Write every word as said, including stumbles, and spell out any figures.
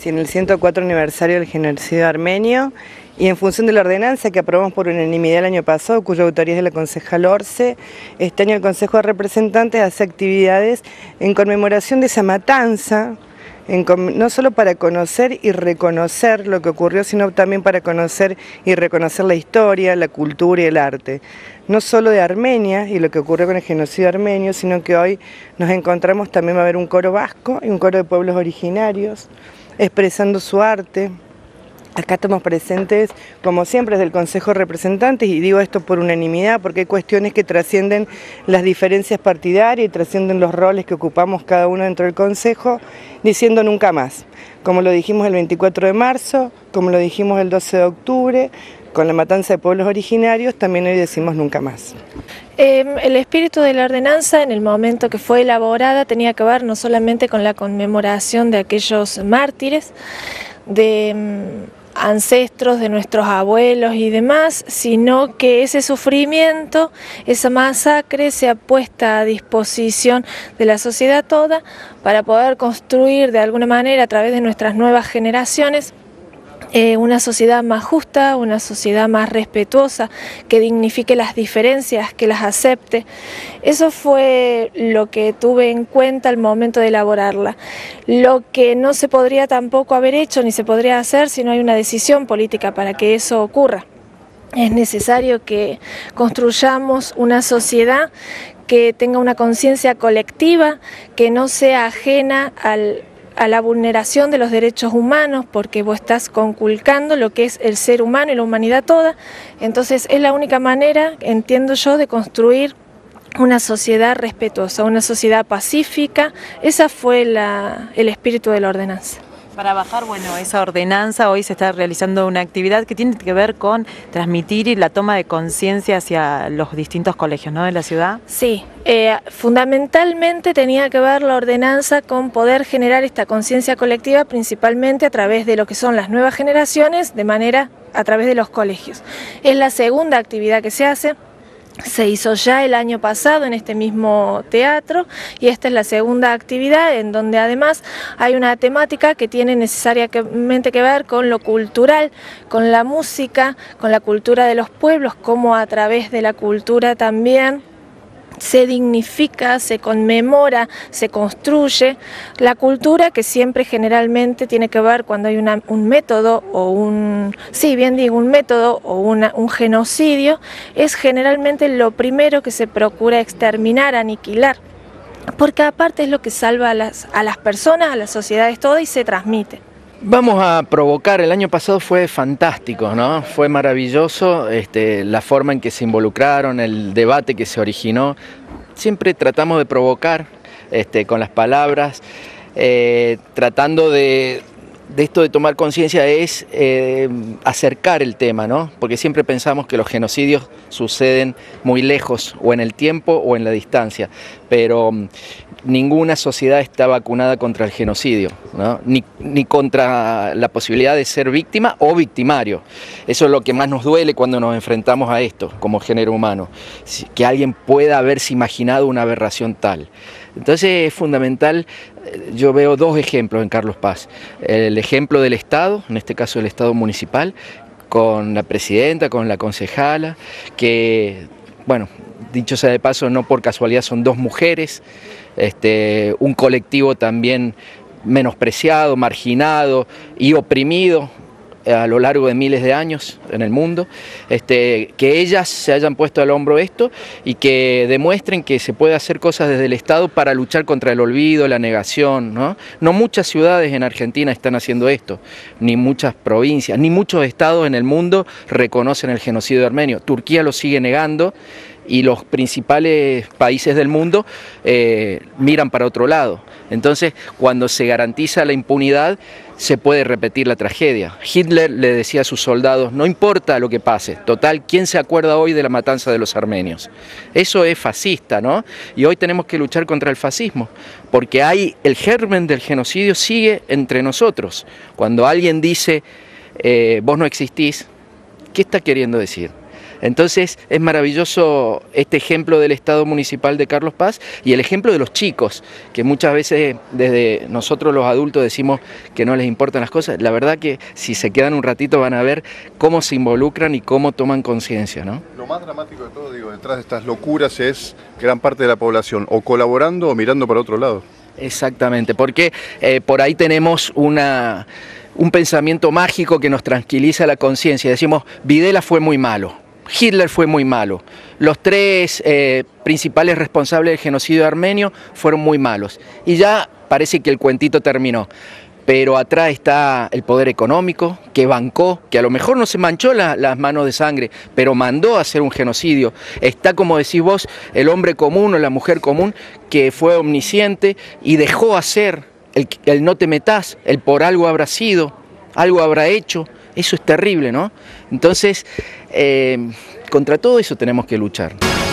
Sí, en el ciento cuatro aniversario del genocidio armenio y en función de la ordenanza que aprobamos por unanimidad el año pasado, cuya autoría es de la concejal Orce, este año el Consejo de Representantes hace actividades en conmemoración de esa matanza, en, no solo para conocer y reconocer lo que ocurrió, sino también para conocer y reconocer la historia, la cultura y el arte. No solo de Armenia y lo que ocurrió con el genocidio armenio, sino que hoy nos encontramos, también va a haber un coro vasco y un coro de pueblos originarios, expresando su arte. Acá estamos presentes, como siempre, desde el Consejo de Representantes, y digo esto por unanimidad, porque hay cuestiones que trascienden las diferencias partidarias y trascienden los roles que ocupamos cada uno dentro del Consejo, diciendo nunca más. Como lo dijimos el veinticuatro de marzo, como lo dijimos el doce de octubre, con la matanza de pueblos originarios, también hoy decimos nunca más. Eh, el espíritu de la ordenanza, en el momento que fue elaborada, tenía que ver no solamente con la conmemoración de aquellos mártires, de mm, ancestros, de nuestros abuelos y demás, sino que ese sufrimiento, esa masacre sea puesta a disposición de la sociedad toda para poder construir de alguna manera a través de nuestras nuevas generaciones Eh, una sociedad más justa, una sociedad más respetuosa, que dignifique las diferencias, que las acepte. Eso fue lo que tuve en cuenta al momento de elaborarla. Lo que no se podría tampoco haber hecho ni se podría hacer si no hay una decisión política para que eso ocurra. Es necesario que construyamos una sociedad que tenga una conciencia colectiva, que no sea ajena al a la vulneración de los derechos humanos, porque vos estás conculcando lo que es el ser humano y la humanidad toda. Entonces es la única manera, entiendo yo, de construir una sociedad respetuosa, una sociedad pacífica. Ese fue la, el espíritu de la ordenanza. Para bajar, bueno, esa ordenanza, hoy se está realizando una actividad que tiene que ver con transmitir la toma de conciencia hacia los distintos colegios, ¿no?, de la ciudad. Sí, eh, fundamentalmente tenía que ver la ordenanza con poder generar esta conciencia colectiva, principalmente a través de lo que son las nuevas generaciones, de manera a través de los colegios. Es la segunda actividad que se hace. Se hizo ya el año pasado en este mismo teatro y esta es la segunda actividad en donde además hay una temática que tiene necesariamente que ver con lo cultural, con la música, con la cultura de los pueblos, como a través de la cultura también se dignifica, se conmemora, se construye la cultura, que siempre generalmente tiene que ver cuando hay una, un método o un, sí, bien digo, un método o una, un genocidio, es generalmente lo primero que se procura exterminar, aniquilar, porque aparte es lo que salva a las, a las personas, a las sociedades todas y se transmite. Vamos a provocar, el año pasado fue fantástico, ¿no? Fue maravilloso este, la forma en que se involucraron, el debate que se originó. Siempre tratamos de provocar este, con las palabras, eh, tratando de, de esto de tomar conciencia es eh, acercar el tema, ¿no? Porque siempre pensamos que los genocidios suceden muy lejos, o en el tiempo o en la distancia, pero ninguna sociedad está vacunada contra el genocidio, ¿no? Ni, ni contra la posibilidad de ser víctima o victimario. Eso es lo que más nos duele cuando nos enfrentamos a esto como género humano, que alguien pueda haberse imaginado una aberración tal. Entonces es fundamental, yo veo dos ejemplos en Carlos Paz. El ejemplo del Estado, en este caso el Estado municipal, con la presidenta, con la concejala, que, bueno, dicho sea de paso, no por casualidad son dos mujeres, este, un colectivo también menospreciado, marginado y oprimido a lo largo de miles de años en el mundo, este, que ellas se hayan puesto al hombro esto y que demuestren que se puede hacer cosas desde el Estado para luchar contra el olvido, la negación, ¿no? No muchas ciudades en Argentina están haciendo esto, ni muchas provincias, ni muchos estados en el mundo reconocen el genocidio armenio. Turquía lo sigue negando y los principales países del mundo eh, miran para otro lado. Entonces, cuando se garantiza la impunidad, se puede repetir la tragedia. Hitler le decía a sus soldados, no importa lo que pase, total, ¿quién se acuerda hoy de la matanza de los armenios? Eso es fascista, ¿no? Y hoy tenemos que luchar contra el fascismo, porque hay, el germen del genocidio sigue entre nosotros. Cuando alguien dice, eh, vos no existís, ¿qué está queriendo decir? Entonces es maravilloso este ejemplo del Estado Municipal de Carlos Paz y el ejemplo de los chicos, que muchas veces desde nosotros los adultos decimos que no les importan las cosas. La verdad que si se quedan un ratito van a ver cómo se involucran y cómo toman conciencia, ¿no? Lo más dramático de todo, digo, detrás de estas locuras es gran parte de la población o colaborando o mirando para otro lado. Exactamente, porque eh, por ahí tenemos una, un pensamiento mágico que nos tranquiliza la conciencia. Decimos, Videla fue muy malo, Hitler fue muy malo, los tres eh, principales responsables del genocidio armenio fueron muy malos. Y ya parece que el cuentito terminó. Pero atrás está el poder económico, que bancó, que a lo mejor no se manchó la, las manos de sangre, pero mandó a hacer un genocidio. Está, como decís vos, el hombre común o la mujer común, que fue omnisciente y dejó hacer el, el no te metás, el por algo habrá sido, algo habrá hecho. Eso es terrible, ¿no? Entonces, eh, contra todo eso tenemos que luchar.